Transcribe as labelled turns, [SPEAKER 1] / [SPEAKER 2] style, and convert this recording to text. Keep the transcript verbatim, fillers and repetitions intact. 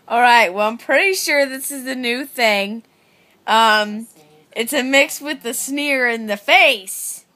[SPEAKER 1] Alright, well, I'm pretty sure this is the new thing. Um, it's a mix with the Sneer and the Face.